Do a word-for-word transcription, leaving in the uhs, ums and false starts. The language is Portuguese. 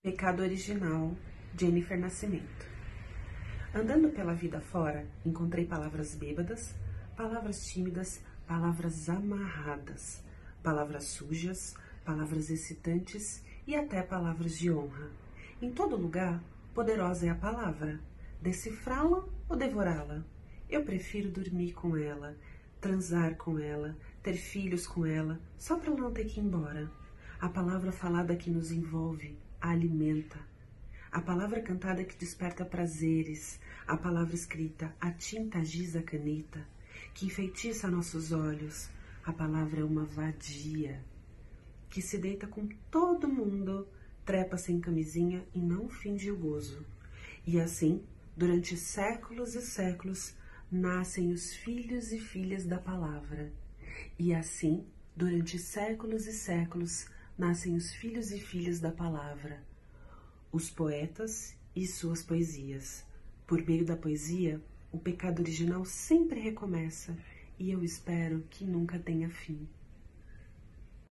Pecado original, Jennifer Nascimento. Andando pela vida fora, encontrei palavras bêbadas, palavras tímidas, palavras amarradas, palavras sujas, palavras excitantes e até palavras de honra. Em todo lugar, poderosa é a palavra. Decifrá-la ou devorá-la? Eu prefiro dormir com ela, transar com ela, ter filhos com ela, só para não ter que ir embora. A palavra falada que nos envolve, a alimenta. A palavra cantada que desperta prazeres, a palavra escrita, a tinta giz a caneta, que enfeitiça nossos olhos. A palavra é uma vadia, que se deita com todo mundo, trepa sem camisinha e não finge o gozo. E assim, durante séculos e séculos, nascem os filhos e filhas da palavra. E assim, durante séculos e séculos, nascem os filhos e filhas da palavra, os poetas e suas poesias. Por meio da poesia, o pecado original sempre recomeça, e eu espero que nunca tenha fim.